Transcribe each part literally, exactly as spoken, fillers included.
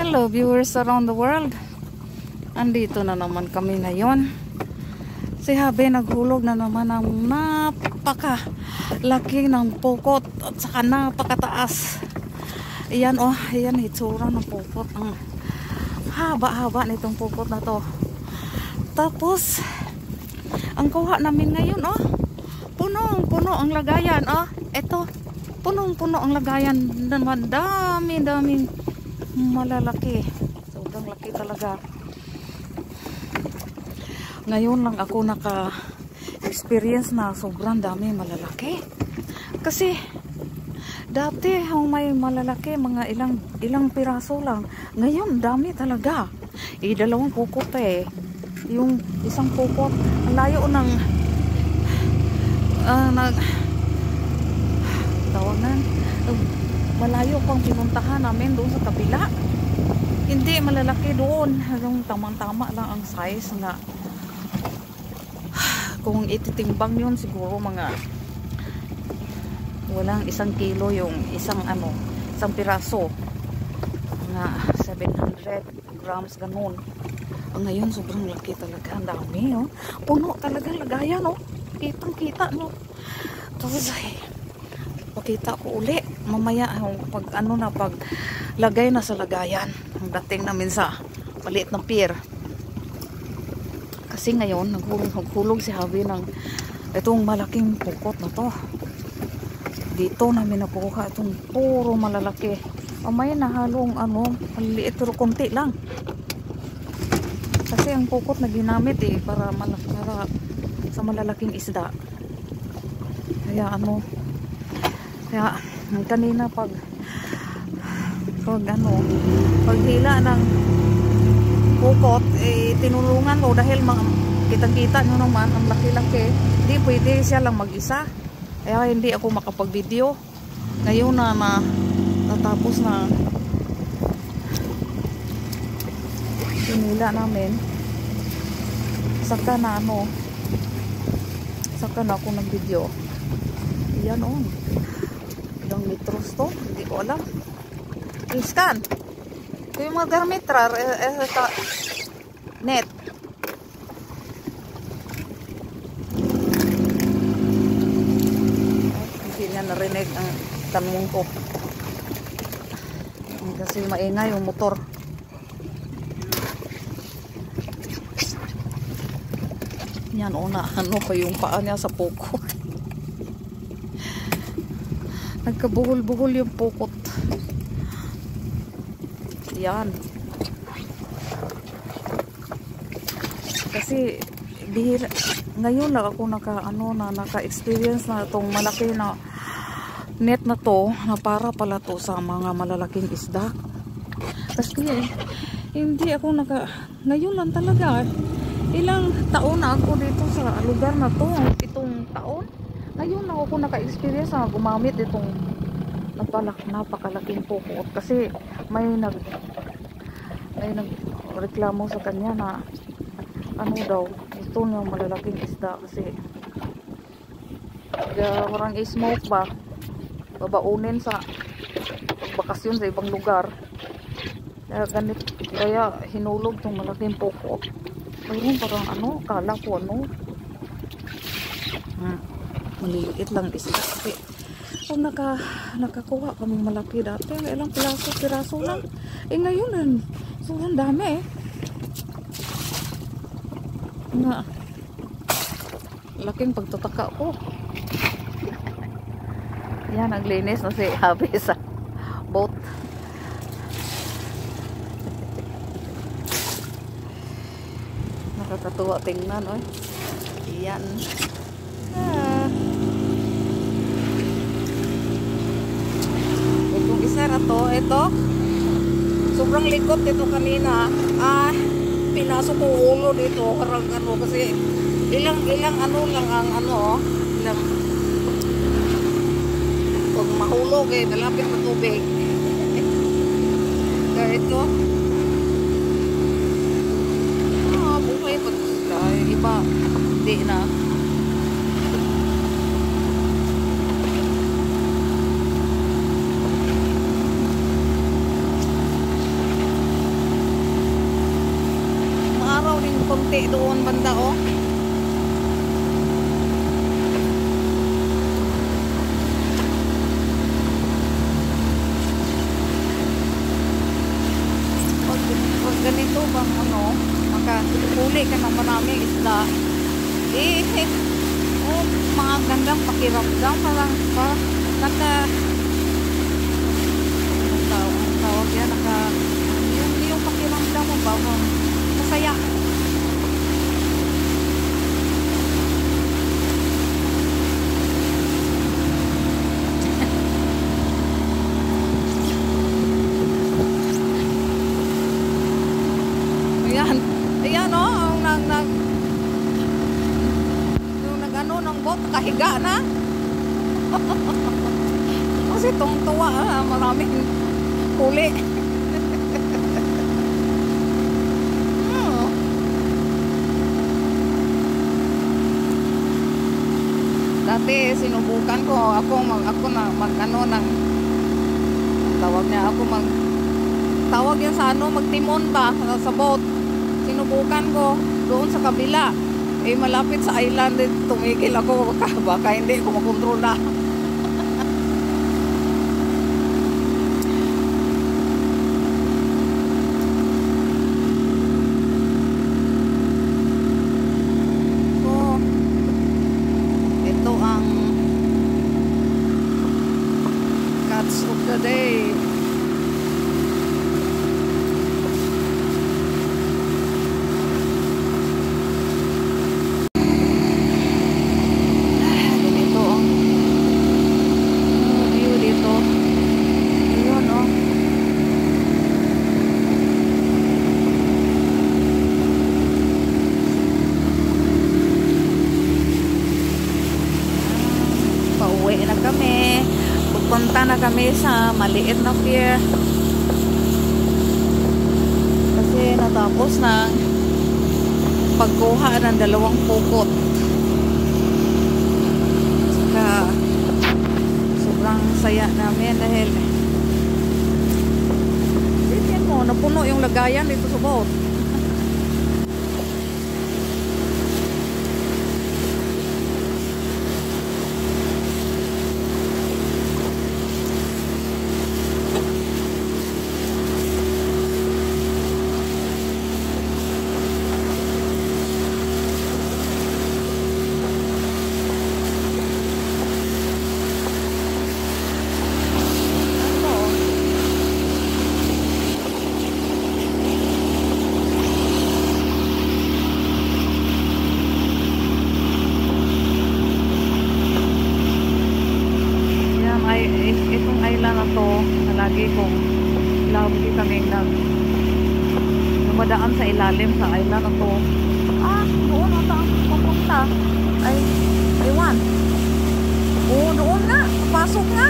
Hello viewers around the world. Andito na naman kami ngayon. Si Habe naghulog na naman ng napaka laki ng pokot at saka napakataas. Ayan oh, ayan itsura ng pokot. Ang haba-haba nitong pokot na to. Tapos ang kuha namin ngayon oh, punong-puno ang lagayan oh. Ito, punong-puno ang lagayan naman, dami-daming malalaki. Sobrang laki talaga. Ngayon lang ako naka-experience na sobrang dami malalaki. Kasi dati ang may malalaki mga ilang ilang piraso lang. Ngayon dami talaga. Eh dalawang pukot eh. Yung isang pukot ang layo ng uh, nag tawanan. Uh, malayo pang pinuntahan namin doon sa kabila. Hindi malalaki doon, yung tamang-tama lang ang size na kung ititimbang yun siguro mga walang isang kilo yung isang ano, isang piraso, mga seven hundred grams ganun. Ngayon sobrang laki talaga, ang dami oh. Puno talaga lagayan oh, kitang kita no. Tapos ay pakita ko uli mamaya pag ano na, pag lagay na sa lagayan ang dating namin sa maliit na pier. Kasi ngayon naghulog, naghulog si Javi ng itong malaking pukot na to. Dito namin nakuha itong puro malalaki. Mamaya nahalong ano maliit pero konti lang, kasi ang pukot na ginamit eh para, para sa malalaking isda. Kaya ano, kaya kanina pag pag ano paghila ng pukot eh tinulungan ko dahil kitang-kita nyo naman ang laki-laki. Hindi pwede siya lang mag-isa, kaya hindi ako makapag-video. Ngayon na, na natapos na pinila namin, saka na ano saka na ako nag-video. Yan o, ilang metros to, hindi ko alam. I-scan ito yung mga garmitra eh, eh, ta, net. Hindi niya narinig ang tanong ko kasi maingay yung motor. Yan o, na ano pa yung paa niya sa pukot. Nagkabuhol-buhol yung pukot. Yan. Kasi bihira, ngayon lang ako naka ano na naka-experience na itong malaki na net na to, na para pala to sa mga malalaking isda. Kasi eh, hindi ako naka, ngayon lang talaga. Ilang taon na ako dito sa lugar na to, itong taon. Ngayon lang ako naka-experience na gumamit itong napalak, napakalaking pukot. Kasi may nag may nagreklamo sa kanya na ano daw, gusto niya malalaking isda kasi kaya parang i-smoke ba, babaunin sa bakasyon sa ibang lugar. Kaya ganit, kaya hinulog itong malaking pukot. Ayun, parang ano, kala ko ano hmm, maliliit lang isda. Kasi kung naka, nakakuha kaming malaki dati, ilang piraso, piraso lang. Eh ngayon, sobrang dami eh. Na, laking pagtataka ko. Yan, naglinis na si Javi sa boat. Nakakatuwa tingnan oh. Yan. Ah. Itong isa na to, ito. Sobrang likot dito kanina. Ah, pinasok ko ulo dito. Parang ano, kasi ilang, ilang ano lang ang ano, ilang, pag mahulog eh, nalapit na tubig. Kaya ito, ah, buhay pa sila. Iba, hindi na. kalahati doon banda oh. Pag, pag ganito bang ano, makahuli ka ng maraming isda, eh, eh oh, mga gandang pakiramdam, parang pa, naka, ang tawag, ang tawag yan, naka, yung, yung pakiramdam mo ba, masaya. Ayan, ayan o, oh, ang nag, nag, yung nag-ano ng boat, kahiga na. Kasi tungtuwa, ah, maraming huli. Oh. Dati sinubukan ko, ako mag, ako na mag-ano ng, tawag niya, ako mag, tawag yan sa ano, magtimon ba sa boat. Sinubukan ko doon sa kabila, eh malapit sa island, eh, tumigil ako, baka, baka hindi ko makontrol na. So ito ang catch of the day. Pauwi na kami. Pupunta na kami sa maliit na pier. Kasi natapos na pagkuha ng dalawang pukot. Saka sobrang saya namin dahil tingnan mo, napuno yung lagayan dito sa boat. Itong island na to, na lagi kong lagi kaming nag dumadaan sa ilalim sa island na to. Ah, doon ata ang pupunta. Ay, aywan. Oo, doon nga. Pasok nga.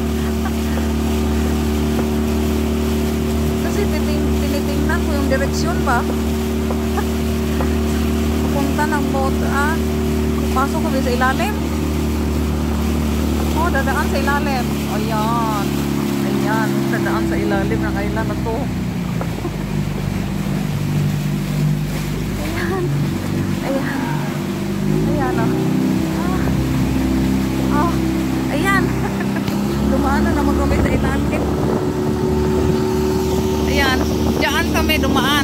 Kasi titing, tinitingnan ko yung direksyon ba. Punta ng boat. Ah, pasok ko sa ilalim. Oh, dadaan sa ilalim. Ayan. Ayan. Dadaan sa ilalim ng island na to. Ayan. Ayan. Ayan. Oh. Oh. Ayan. Dumaan na naman kami sa ilalim. Ayan. Diyan kami dumaan.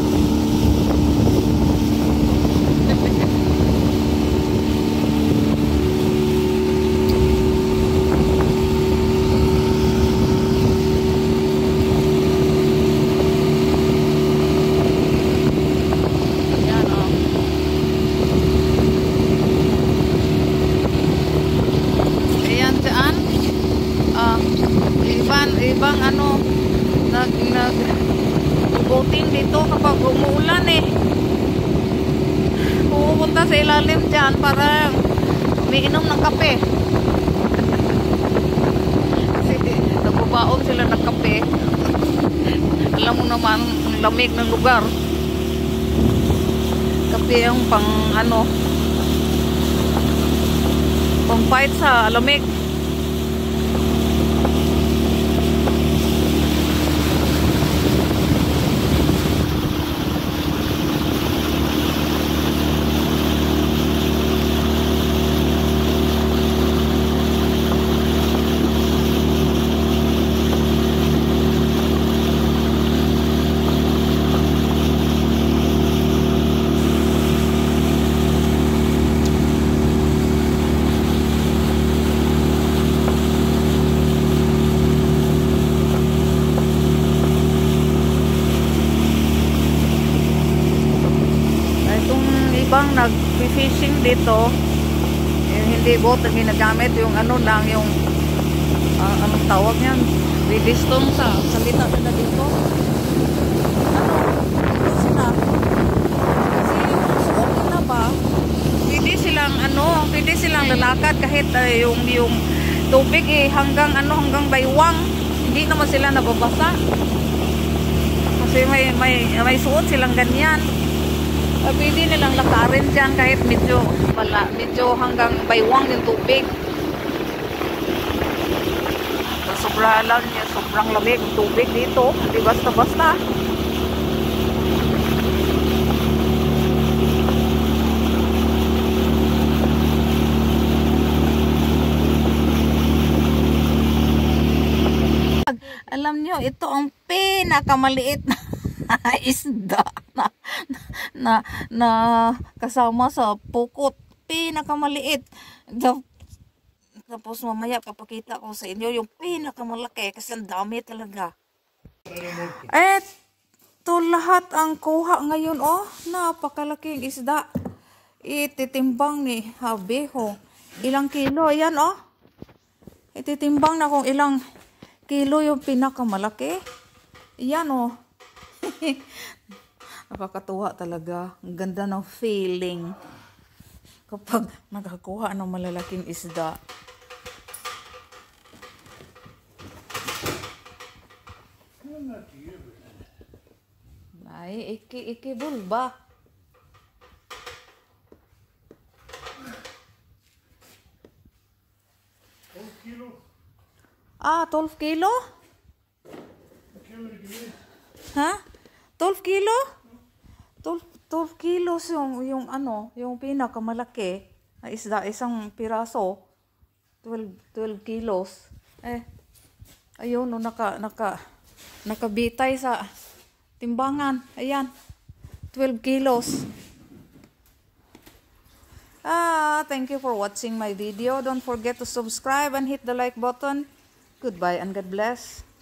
Ibang ano nag nag boating dito kapag umuulan eh, pupunta sa ilalim dyan para umiinom ng kape. Kasi nagbabaon sila ng kape. Alam mo naman ang lamig ng lugar, kape ang pang ano, pang fight sa lamig. ibang nag-fishing dito, yung hindi boat ang ginagamit, yung ano lang, yung uh, anong tawag yan, redistone sa salita nila dito. Ano, ito sila. Kasi yung suot nila ba, pwede silang ano, pwede silang lalakad kahit uh, yung, yung tubig eh, hanggang ano, hanggang baywang. Hindi naman sila nababasa. Kasi may, may, may suot silang ganyan. Uh, pwede nilang lakarin dyan kahit medyo, wala, medyo hanggang baywang yung tubig. Sobra lang niya, sobrang lamig yung tubig dito. Hindi basta-basta. Alam nyo, ito ang pinakamaliit na isda na, na, na kasama sa pukot. Pinakamaliit. Tapos mamaya papakita ko sa inyo yung pinakamalaki kasi ang dami talaga. Ito lahat ang kuha ngayon. Oh, napakalaking isda. Ititimbang ni Habeho. Ilang kilo? Ayan oh. Ititimbang na kung ilang kilo yung pinakamalaki. Yan oh. Nakakatuwa talaga. Ang ganda ng feeling kapag nakakuha ng malalaking isda. Ay, iki iki bulba. twelve kilo. Ah, twelve kilo? Ha? twelve kilo? twelve, twelve kilos yung, yung ano, yung pinakamalaki na isda, isang piraso. twelve, twelve kilos. Eh, ayun, no, naka, naka, nakabitay sa timbangan. Ayan, twelve kilos. Ah, thank you for watching my video. Don't forget to subscribe and hit the like button. Goodbye and God bless.